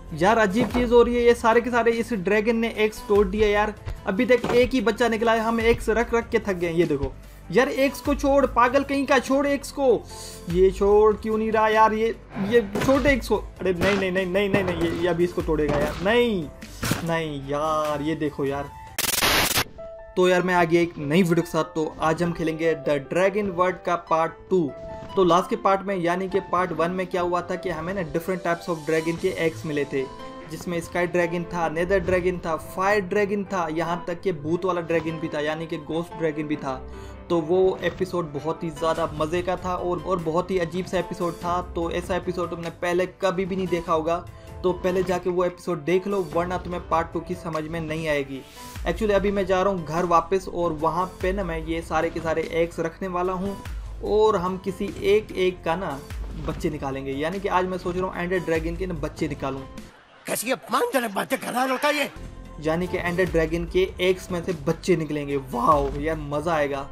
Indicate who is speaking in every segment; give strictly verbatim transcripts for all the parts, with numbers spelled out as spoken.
Speaker 1: यार अजीब चीज हो रही है, ये सारे के सारे इस ड्रैगन ने एग्स तोड़ दिया यार। अभी तक एक ही बच्चा निकला है, हम एग्स रख रख के थक गए। ये देखो यार, एग्स को छोड़, पागल कहीं का, छोड़ एग्स को। ये छोड़ क्यों नहीं रहा यार, ये ये छोड़ एग्स को। अरे नहीं नहीं नहीं नहीं नहीं नहीं, ये, ये अभी इसको तोड़ेगा यार। नहीं नहीं यार, ये देखो यार। तो यार मैं आ गया एक नई वीडियो के साथ। तो आज हम खेलेंगे द ड्रैगन वर्ल्ड का पार्ट टू। तो लास्ट के पार्ट में यानी कि पार्ट वन में क्या हुआ था कि हमें ना डिफरेंट टाइप्स ऑफ ड्रैगन के एग्स मिले थे, जिसमें स्काई ड्रैगन था, नेदर ड्रैगन था, फायर ड्रैगन था, यहाँ तक कि भूत वाला ड्रैगन भी था यानी कि गोस्ट ड्रैगन भी था। तो वो एपिसोड बहुत ही ज़्यादा मज़े का था और और बहुत ही अजीब सा एपिसोड था। तो ऐसा एपिसोड तुमने पहले कभी भी नहीं देखा होगा, तो पहले जाके वो एपिसोड देख लो, वरना तुम्हें पार्ट टू की समझ में नहीं आएगी। एक्चुअली अभी मैं जा रहा हूँ घर वापस, और वहाँ पे ना मैं ये सारे के सारे एग्स रखने वाला हूँ और हम किसी एक एक का ना बच्चे निकालेंगे। यानी कि आज मैं सोच रहा हूँ एंडर ड्रैगन के ना बच्चे निकालूं।
Speaker 2: कैसी अपमानजनक बातें कर रहा है लड़का ये।
Speaker 1: यानी कि एंडर ड्रैगन के एग्स में से बच्चे निकलेंगे। वाह यार, मजा आएगा।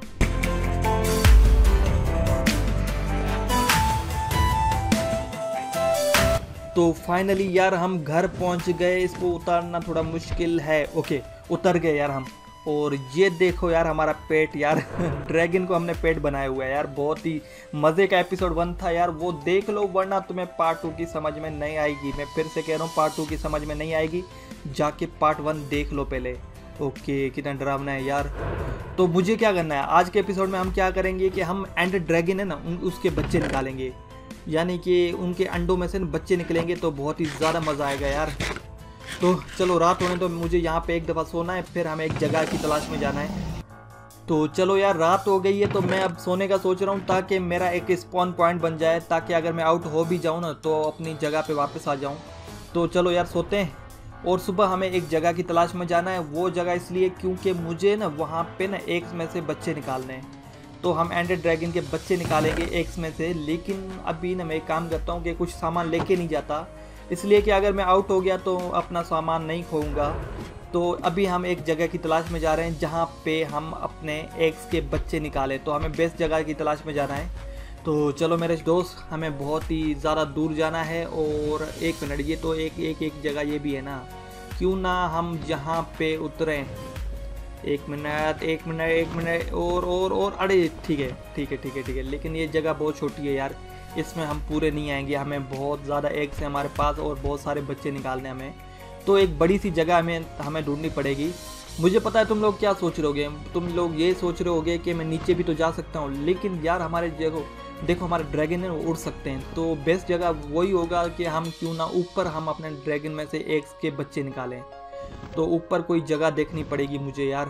Speaker 1: तो फाइनली यार हम घर पहुंच गए। इसको उतारना थोड़ा मुश्किल है। ओके, उतर गए यार हम। और ये देखो यार हमारा पेट यार ड्रैगन को हमने पेट बनाया हुआ है यार। बहुत ही मज़े का एपिसोड वन था यार, वो देख लो, वरना तुम्हें पार्ट टू की समझ में नहीं आएगी। मैं फिर से कह रहा हूँ, पार्ट टू की समझ में नहीं आएगी, जाके पार्ट वन देख लो पहले। ओके, कितना डरावना है यार। तो मुझे क्या करना है आज के एपिसोड में, हम क्या करेंगे कि हम एंडर ड्रैगन है ना, उन उसके बच्चे निकालेंगे, यानी कि उनके अंडों में से बच्चे निकलेंगे। तो बहुत ही ज़्यादा मज़ा आएगा यार। तो चलो, रात होने तो मुझे यहाँ पे एक दफ़ा सोना है, फिर हमें एक जगह की तलाश में जाना है। तो चलो यार, रात हो गई है, तो मैं अब सोने का सोच रहा हूँ ताकि मेरा एक स्पॉन पॉइंट बन जाए, ताकि अगर मैं आउट हो भी जाऊँ ना तो अपनी जगह पे वापस आ जाऊँ। तो चलो यार सोते हैं। और सुबह हमें एक जगह की तलाश में जाना है। वो जगह इसलिए क्योंकि मुझे ना वहाँ पे ना एग्स में से बच्चे निकालने हैं। तो हम एंडर ड्रैगन के बच्चे निकालेंगे एग्स में से। लेकिन अभी ना मैं एक काम करता हूँ कि कुछ सामान लेके नहीं जाता, इसलिए कि अगर मैं आउट हो गया तो अपना सामान नहीं खोऊंगा। तो अभी हम एक जगह की तलाश में जा रहे हैं जहाँ पे हम अपने एग्स के बच्चे निकालें। तो हमें बेस्ट जगह की तलाश में जाना है। तो चलो मेरे दोस्त, हमें बहुत ही ज़्यादा दूर जाना है। और एक मिनट, ये तो एक एक एक जगह ये भी है ना, क्यों ना हम यहाँ पे उतरें। एक मिनट एक मिनट एक मिनट और और और अरे ठीक है ठीक है ठीक है ठीक है। लेकिन ये जगह बहुत छोटी है यार, इसमें हम पूरे नहीं आएंगे। हमें बहुत ज़्यादा एग्स हैं हमारे पास और बहुत सारे बच्चे निकालने हमें। तो एक बड़ी सी जगह हमें हमें ढूंढनी पड़ेगी। मुझे पता है तुम लोग क्या सोच रहे होगे, तुम लोग ये सोच रहे होगे कि मैं नीचे भी तो जा सकता हूँ, लेकिन यार हमारे जगह देखो, हमारे ड्रैगन है उड़ सकते हैं। तो बेस्ट जगह वही होगा कि हम क्यों ना ऊपर हम अपने ड्रैगन में से एग्स के बच्चे निकालें। तो ऊपर कोई जगह देखनी पड़ेगी मुझे यार।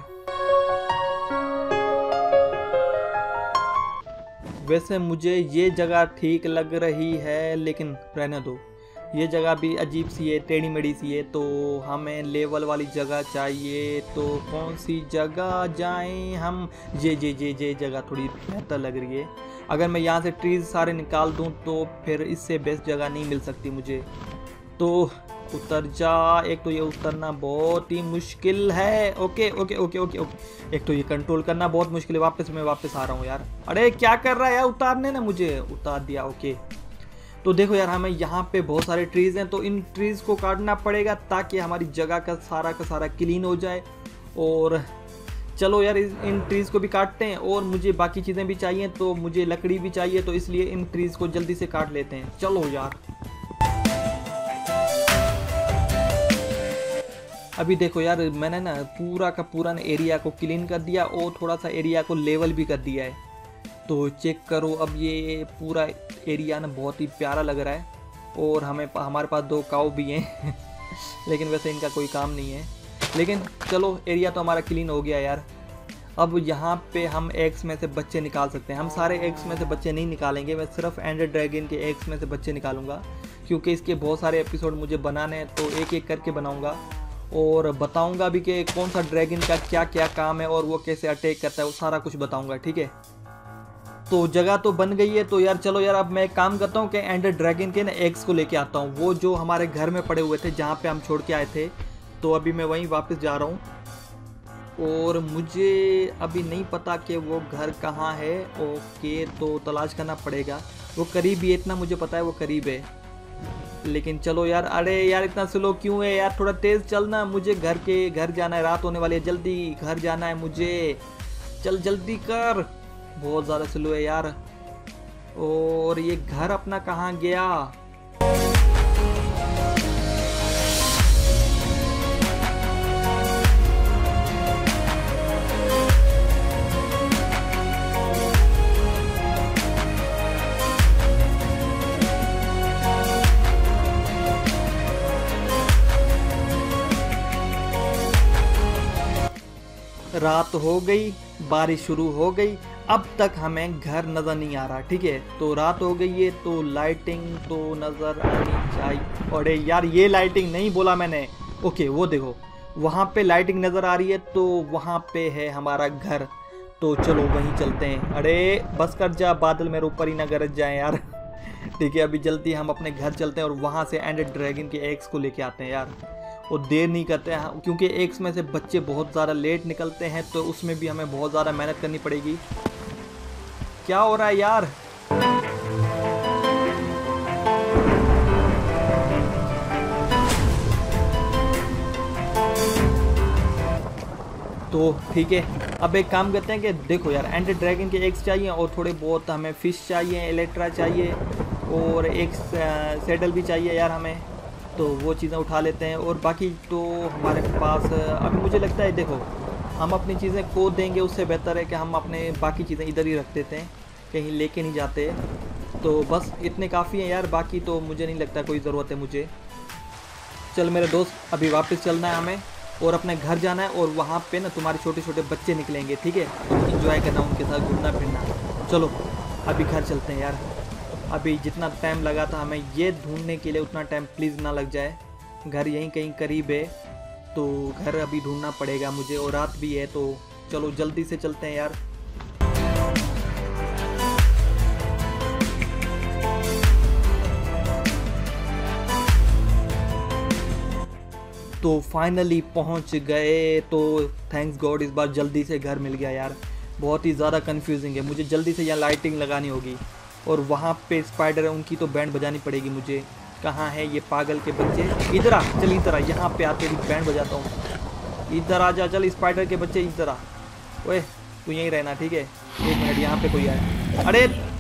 Speaker 1: वैसे मुझे ये जगह ठीक लग रही है, लेकिन रहने दो, ये जगह भी अजीब सी है, टेढ़ी मेढ़ी सी है। तो हमें लेवल वाली जगह चाहिए। तो कौन सी जगह जाएं हम? ये ये ये ये जगह थोड़ी बेहतर लग रही है। अगर मैं यहाँ से ट्रीज सारे निकाल दूँ तो फिर इससे बेस्ट जगह नहीं मिल सकती मुझे। तो उतर जा। एक तो ये उतरना बहुत ही मुश्किल है। Okay okay okay okay okay. एक तो ये कंट्रोल करना बहुत मुश्किल है। वापस मैं वापस आ रहा हूँ यार। अरे क्या कर रहा है यार, उतारने ना मुझे, उतार दिया। ओके, तो देखो यार, हमें यहाँ पे बहुत सारे ट्रीज हैं, तो इन ट्रीज को काटना पड़ेगा ताकि हमारी जगह का सारा का सारा क्लीन हो जाए। और चलो यार, इन ट्रीज को भी काटते हैं। और मुझे बाकी चीज़ें भी चाहिए, तो मुझे लकड़ी भी चाहिए, तो इसलिए इन ट्रीज को जल्दी से काट लेते हैं। चलो यार, अभी देखो यार, मैंने ना पूरा का पूरा ना एरिया को क्लीन कर दिया और थोड़ा सा एरिया को लेवल भी कर दिया है। तो चेक करो, अब ये पूरा एरिया ना बहुत ही प्यारा लग रहा है। और हमें हमारे पास दो काऊ भी हैं लेकिन वैसे इनका कोई काम नहीं है। लेकिन चलो, एरिया तो हमारा क्लीन हो गया यार। अब यहाँ पे हम एग्स में से बच्चे निकाल सकते हैं। हम सारे एग्स में से बच्चे नहीं निकालेंगे, मैं सिर्फ एंडर ड्रैगन के एग्स में से बच्चे निकालूंगा, क्योंकि इसके बहुत सारे एपिसोड मुझे बनाने हैं। तो एक एक करके बनाऊंगा और बताऊंगा भी कि कौन सा ड्रैगन का क्या क्या काम है और वो कैसे अटैक करता है, वो सारा कुछ बताऊंगा। ठीक है, तो जगह तो बन गई है। तो यार चलो यार, अब मैं एक काम करता हूँ कि एंडर ड्रैगन के ना एग्स को लेके आता हूँ, वो जो हमारे घर में पड़े हुए थे जहाँ पे हम छोड़ के आए थे। तो अभी मैं वहीं वापस जा रहा हूँ और मुझे अभी नहीं पता कि वो घर कहाँ है। ओके, तो तलाश करना पड़ेगा। वो करीब ही है, इतना मुझे पता है, वो करीब है। लेकिन चलो यार, अरे यार इतना स्लो क्यों है यार, थोड़ा तेज़ चलना, मुझे घर के घर जाना है, रात होने वाली है, जल्दी घर जाना है मुझे, चल जल्दी कर। बहुत ज़्यादा स्लो है यार। और ये घर अपना कहाँ गया? रात हो गई, बारिश शुरू हो गई, अब तक हमें घर नज़र नहीं आ रहा। ठीक है, तो रात हो गई है तो लाइटिंग तो नज़र आनी चाहिए। अरे यार ये लाइटिंग नहीं बोला मैंने। ओके वो देखो वहाँ पे लाइटिंग नज़र आ रही है, तो वहाँ पे है हमारा घर। तो चलो वहीं चलते हैं। अरे बस कर जा, बादल मेरे ऊपर ही ना गरज जाए यार। ठीक है, अभी जल्दी हम अपने घर चलते हैं और वहाँ से एंडेड ड्रैगन के एग्स को लेके आते हैं यार। और देर नहीं करते हैं क्योंकि एग्स में से बच्चे बहुत ज़्यादा लेट निकलते हैं, तो उसमें भी हमें बहुत ज़्यादा मेहनत करनी पड़ेगी। क्या हो रहा है यार? तो ठीक है, अब एक काम करते हैं कि देखो यार, एंडेड ड्रैगन के एग्स चाहिए और थोड़े बहुत हमें फ़िश चाहिए, एलेक्ट्रा चाहिए और एक सैडल भी चाहिए यार हमें। तो वो चीज़ें उठा लेते हैं और बाकी तो हमारे पास अभी मुझे लगता है, देखो हम अपनी चीज़ें खो देंगे, उससे बेहतर है कि हम अपने बाकी चीज़ें इधर ही रख देते हैं, कहीं लेके नहीं जाते। तो बस इतने काफ़ी हैं यार, बाकी तो मुझे नहीं लगता कोई ज़रूरत है मुझे। चल मेरे दोस्त, अभी वापस चलना है हमें और अपने घर जाना है, और वहाँ पे ना तुम्हारे छोटे छोटे बच्चे निकलेंगे। ठीक है, तो इन्जॉय करना, उनके साथ घूमना फिरना। चलो अभी घर चलते हैं यार। अभी जितना टाइम लगा था हमें ये ढूंढने के लिए, उतना टाइम प्लीज़ ना लग जाए। घर यहीं कहीं करीब है, तो घर अभी ढूंढना पड़ेगा मुझे, और रात भी है, तो चलो जल्दी से चलते हैं यार। तो फाइनली पहुंच गए। तो थैंक्स गॉड इस बार जल्दी से घर मिल गया यार। बहुत ही ज़्यादा कंफ्यूजिंग है, मुझे जल्दी से यहाँ लाइटिंग लगानी होगी, और वहाँ पे स्पाइडर है, उनकी तो बैंड बजानी पड़ेगी मुझे। कहाँ है ये पागल के बच्चे? इधर आ, चल इधर आ, यहाँ पे आते ही बैंड बजाता हूँ। इधर आ जा, चल स्पाइडर के बच्चे इधर आ। ओए तू यहीं रहना, ठीक है? एक मिनट, यहाँ पे कोई आया। अरे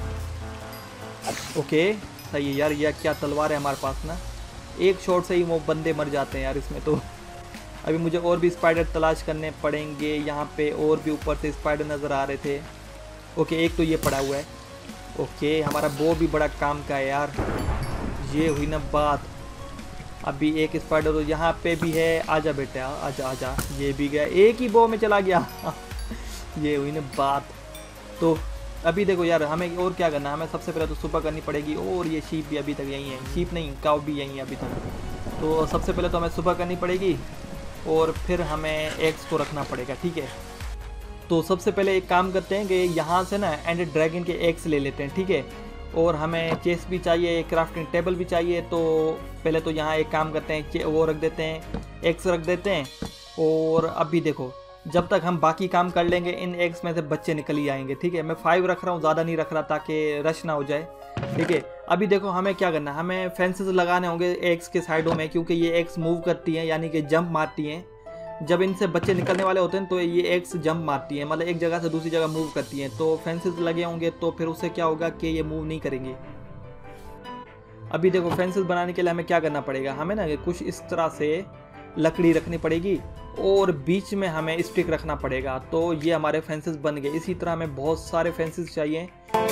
Speaker 1: ओके सही है यार, यह क्या तलवार है हमारे पास ना, एक शॉट से ही वो बंदे मर जाते हैं यार इसमें। तो अभी मुझे और भी स्पाइडर तलाश करने पड़ेंगे। यहाँ पे और भी ऊपर से स्पाइडर नज़र आ रहे थे। ओके एक तो ये पड़ा हुआ है। ओके हमारा बो भी बड़ा काम का है यार। ये हुई ना बात। अभी एक स्पाइडर तो यहाँ पे भी है। आजा बेटा आजा आजा। ये भी गया, एक ही बो में चला गया। ये हुई ना बात। तो अभी देखो यार, हमें और क्या करना है, हमें सबसे पहले तो सुबह करनी पड़ेगी। और ये शीप भी अभी तक यहीं है, शीप नहीं काऊ भी यहीं है अभी तक। तो सबसे पहले तो हमें सुबह करनी पड़ेगी, और फिर हमें एग्स को रखना पड़ेगा, ठीक है? तो सबसे पहले एक काम करते हैं कि यहाँ से ना एंडेड ड्रैगन के एग्स ले लेते हैं, ठीक है? और हमें चेस भी चाहिए, क्राफ्टिंग टेबल भी चाहिए। तो पहले तो यहाँ एक काम करते हैं, वो रख देते हैं, एग्स रख देते हैं। और अभी देखो, जब तक हम बाकी काम कर लेंगे, इन एग्स में से बच्चे निकल ही आएंगे, ठीक है? मैं फाइव रख रहा हूँ, ज़्यादा नहीं रख रहा ताकि रश ना हो जाए, ठीक है? अभी देखो हमें क्या करना है, हमें फेंसेस लगाने होंगे एग्स के साइडों में, क्योंकि ये एग्स मूव करती हैं, यानी कि जंप मारती हैं। जब इनसे बच्चे निकलने वाले होते हैं तो ये एग्स जंप मारती हैं, मतलब एक जगह से दूसरी जगह मूव करती हैं। तो फेंसेस लगे होंगे तो फिर उससे क्या होगा कि ये मूव नहीं करेंगे। अभी देखो फेंसेस बनाने के लिए हमें क्या करना पड़ेगा, हमें ना कुछ इस तरह से लकड़ी रखनी पड़ेगी, और बीच में हमें स्टिक रखना पड़ेगा। तो ये हमारे फेंसेस बन गए। इसी तरह हमें बहुत सारे फेंसेस चाहिए।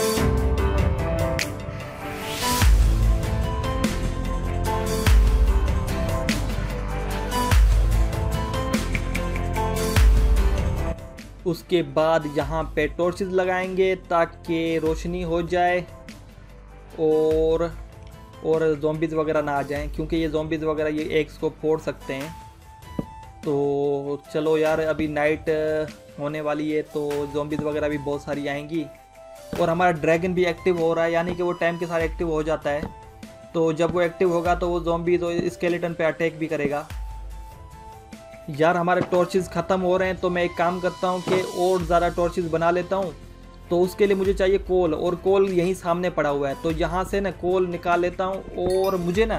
Speaker 1: उसके बाद यहाँ पे टॉर्चेस लगाएंगे ताकि रोशनी हो जाए, और और ज़ॉम्बीज़ वगैरह ना आ जाएं, क्योंकि ये ज़ॉम्बीज़ वगैरह ये एग्स को फोड़ सकते हैं। तो चलो यार, अभी नाइट होने वाली है, तो ज़ॉम्बीज़ वगैरह भी बहुत सारी आएंगी। और हमारा ड्रैगन भी एक्टिव हो रहा है, यानी कि वो टाइम के साथ एक्टिव हो जाता है। तो जब वो एक्टिव होगा तो वो ज़ॉम्बीज़ और स्केलेटन पे अटैक भी करेगा। यार हमारे टॉर्चेस ख़त्म हो रहे हैं, तो मैं एक काम करता हूँ कि और ज़्यादा टॉर्चेस बना लेता हूँ। तो उसके लिए मुझे चाहिए कोल, और कोल यहीं सामने पड़ा हुआ है। तो यहाँ से ना कोल निकाल लेता हूँ, और मुझे ना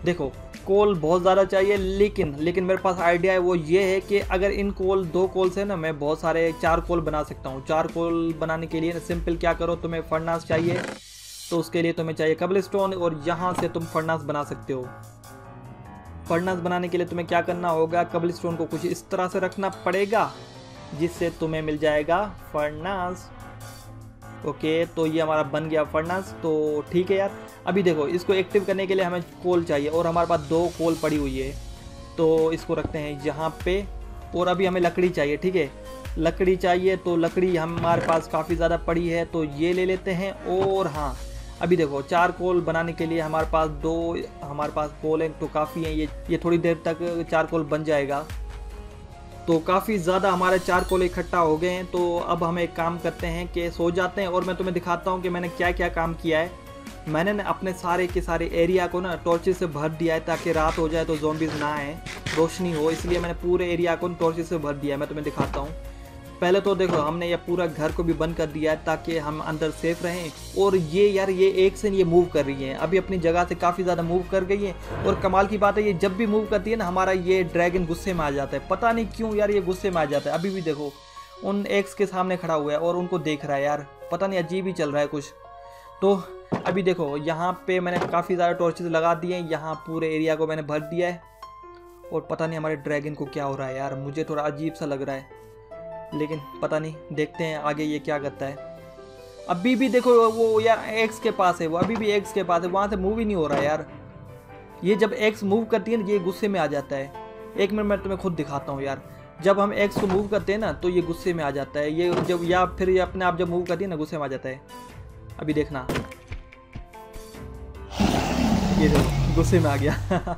Speaker 1: देखो कोल बहुत ज़्यादा चाहिए, लेकिन लेकिन मेरे पास आइडिया है, वो ये है कि अगर इन कोल दो कोल से ना मैं बहुत सारे चार कोल बना सकता हूँ। चार कोल बनाने के लिए ना सिंपल क्या करो, तुम्हें फर्नास चाहिए तो उसके लिए तुम्हें चाहिए कबलस्टोन, और यहाँ से तुम फर्नास बना सकते हो। फर्नास बनाने के लिए तुम्हें क्या करना होगा, कबलस्टोन को कुछ इस तरह से रखना पड़ेगा जिससे तुम्हें मिल जाएगा फर्नास। ओके, तो ये हमारा बन गया फर्नास। तो ठीक है यार, अभी देखो इसको एक्टिव करने के लिए हमें कोल चाहिए, और हमारे पास दो कोल पड़ी हुई है, तो इसको रखते हैं यहाँ पे। और अभी हमें लकड़ी चाहिए, ठीक है, लकड़ी चाहिए, तो लकड़ी हमारे पास काफ़ी ज़्यादा पड़ी है, तो ये ले लेते हैं। और हाँ, अभी देखो चार कोल बनाने के लिए हमारे पास दो हमारे पास कोल है, तो काफ़ी है, ये ये थोड़ी देर तक चार कोल बन जाएगा। तो काफ़ी ज़्यादा हमारे चार कोल इकट्ठा हो गए हैं। तो अब हम एक काम करते हैं कि सो जाते हैं, और मैं तुम्हें दिखाता हूँ कि मैंने क्या क्या काम किया है। मैंने ना अपने सारे के सारे एरिया को ना टॉर्चेस से भर दिया है, ताकि रात हो जाए तो ज़ॉम्बीज़ ना आए, रोशनी हो, इसलिए मैंने पूरे एरिया को टॉर्चेस से भर दिया है। मैं तुम्हें दिखाता हूँ। पहले तो देखो हमने ये पूरा घर को भी बंद कर दिया है ताकि हम अंदर सेफ रहें। और ये यार ये एक से ये मूव कर रही है, अभी अपनी जगह से काफ़ी ज़्यादा मूव कर गई है। और कमाल की बात है, ये जब भी मूव करती है ना, हमारा ये ड्रैगन गुस्से में आ जाता है। पता नहीं क्यों यार ये गुस्से में आ जाता है। अभी भी देखो उन एक्स के सामने खड़ा हुआ है और उनको देख रहा है यार, पता नहीं अजीब ही चल रहा है कुछ। तो अभी देखो यहाँ पे मैंने काफ़ी ज़्यादा टॉर्चेस लगा दिए हैं, यहाँ पूरे एरिया को मैंने भर दिया है। और पता नहीं हमारे ड्रैगन को क्या हो रहा है यार, मुझे थोड़ा अजीब सा लग रहा है, लेकिन पता नहीं, देखते हैं आगे ये क्या करता है। अभी भी देखो वो यार एक्स के पास है, वो अभी भी एक्स के पास है, वहाँ से मूव ही नहीं हो रहा है यार। ये जब एक्स मूव करती है ना, ये गुस्से में आ जाता है। एक मिनट मैं तुम्हें खुद दिखाता हूँ यार, जब हम एक्स को मूव करते हैं ना तो ये गुस्से में आ जाता है, ये जब या फिर ये अपने आप जब मूव करती है ना गुस्से में आ जाता है। अभी देखना, ये देखो गुस्से में आ गया।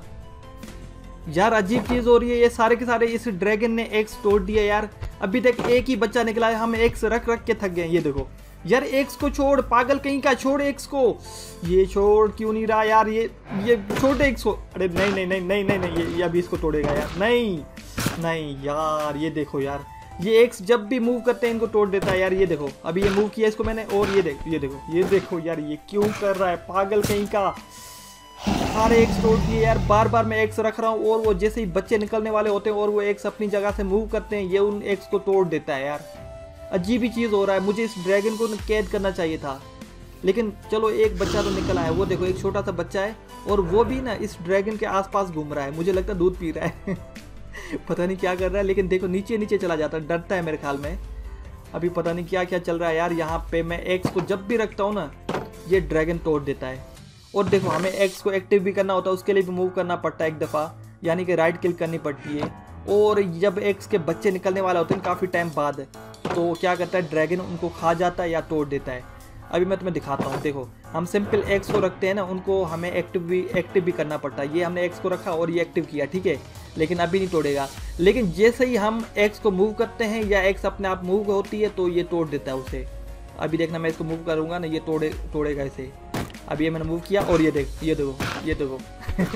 Speaker 1: यार अजीब चीज़ हो रही है, ये सारे के सारे इस ड्रैगन ने एक्स तोड़ दिया यार। अभी तक एक ही बच्चा निकला है, हम एक्स रख रख के थक गए। ये देखो यार, एक्स को छोड़, पागल कहीं का, छोड़ एक्स को। ये छोड़ क्यों नहीं रहा यार, ये ये छोड़ एक्स को। अरे नहीं नहीं नहीं नहीं नहीं नहीं, ये, ये अभी इसको तोड़ेगा यार। नहीं नहीं यार, ये देखो यार, ये एक्स जब भी मूव करते हैं इनको तोड़ देता है यार। ये देखो अभी ये मूव किया इसको मैंने, और ये देखो ये देखो ये देखो यार, ये क्यों कर रहा है, पागल कहीं का। सारे एक्स तोड़ दिए यार, बार बार मैं एक्स रख रहा हूँ, और वो जैसे ही बच्चे निकलने वाले होते हैं और वो एक्स अपनी जगह से मूव करते हैं, ये उन एक्स को तोड़ देता है यार। अजीब ही चीज़ हो रहा है, मुझे इस ड्रैगन को कैद करना चाहिए था, लेकिन चलो एक बच्चा तो निकला है। वो देखो एक छोटा सा बच्चा है, और वो भी ना इस ड्रैगन के आसपास घूम रहा है, मुझे लगता है दूध पी रहा है। पता नहीं क्या कर रहा है, लेकिन देखो नीचे नीचे चला जाता है, डरता है मेरे ख्याल में। अभी पता नहीं क्या क्या चल रहा है यार। यहाँ पे मैं एक्स को जब भी रखता हूँ ना, ये ड्रैगन तोड़ देता है। और देखो हमें एक्स को एक्टिव भी करना होता है, उसके लिए भी मूव करना पड़ता है एक दफ़ा, यानी कि राइट क्लिक करनी पड़ती है। और जब एक्स के बच्चे निकलने वाले होते हैं काफ़ी टाइम बाद, तो क्या करता है ड्रैगन, उनको खा जाता है या तोड़ देता है। अभी मैं तुम्हें दिखाता हूँ। देखो हम सिंपल एक्स को रखते हैं ना, उनको हमें एक्टिव भी एक्टिव भी करना पड़ता है। ये हमने एक्स को रखा और ये एक्टिव किया, ठीक है, लेकिन अभी नहीं तोड़ेगा। लेकिन जैसे ही हम एक्स को मूव करते हैं या एक्स अपने आप मूव होती है तो ये तोड़ देता है उसे। अभी देखना, मैं इसको मूव करूँगा ना, ये तोड़े तोड़ेगा इसे। अभी ये मैंने मूव किया, और ये देख ये देखो ये देखो।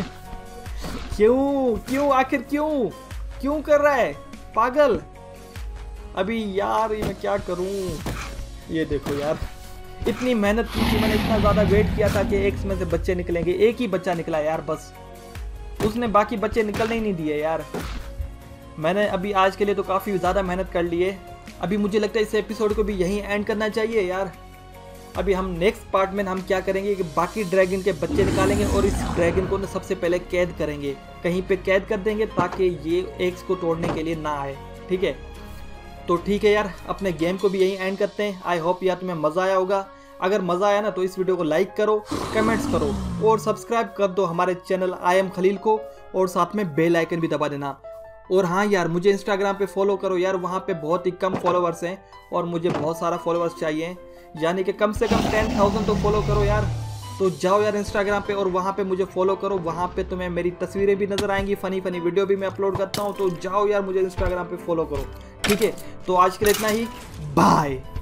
Speaker 1: क्यों क्यों आखिर क्यों क्यों कर रहा है पागल। अभी यार ये मैं क्या करूं। ये देखो यार, इतनी मेहनत की थी मैंने, इतना ज़्यादा वेट किया था कि एक्स में से बच्चे निकलेंगे, एक ही बच्चा निकला यार बस, उसने बाकी बच्चे निकलने ही नहीं दिए यार। मैंने अभी आज के लिए तो काफ़ी ज़्यादा मेहनत कर ली है। अभी मुझे लगता है इस एपिसोड को भी यहीं एंड करना चाहिए यार। अभी हम नेक्स्ट पार्ट में हम क्या करेंगे कि बाकी ड्रैगन के बच्चे निकालेंगे और इस ड्रैगन को ना सबसे पहले कैद करेंगे, कहीं पे कैद कर देंगे ताकि ये एक्स को तोड़ने के लिए ना आए, ठीक है। तो ठीक है यार, अपने गेम को भी यहीं एंड करते हैं। आई होप यार तुम्हें मज़ा आया होगा। अगर मज़ा आया ना तो इस वीडियो को लाइक करो, कमेंट्स करो और सब्सक्राइब कर दो हमारे चैनल आई एम खलील को, और साथ में बेल आइकन भी दबा देना। और हाँ यार, मुझे इंस्टाग्राम पे फॉलो करो यार, वहाँ पे बहुत ही कम फॉलोअर्स हैं और मुझे बहुत सारा फॉलोअर्स चाहिए, यानी कि कम से कम टेन थाउजेंड तो फॉलो करो यार। तो जाओ यार इंस्टाग्राम पे और वहाँ पे मुझे फॉलो करो, वहाँ पे तुम्हें मेरी तस्वीरें भी नज़र आएंगी, फ़नी फ़नी वीडियो भी मैं अपलोड करता हूँ। तो जाओ यार मुझे इंस्टाग्राम पे फॉलो करो, ठीक है। तो आज के लिए इतना ही, बाय।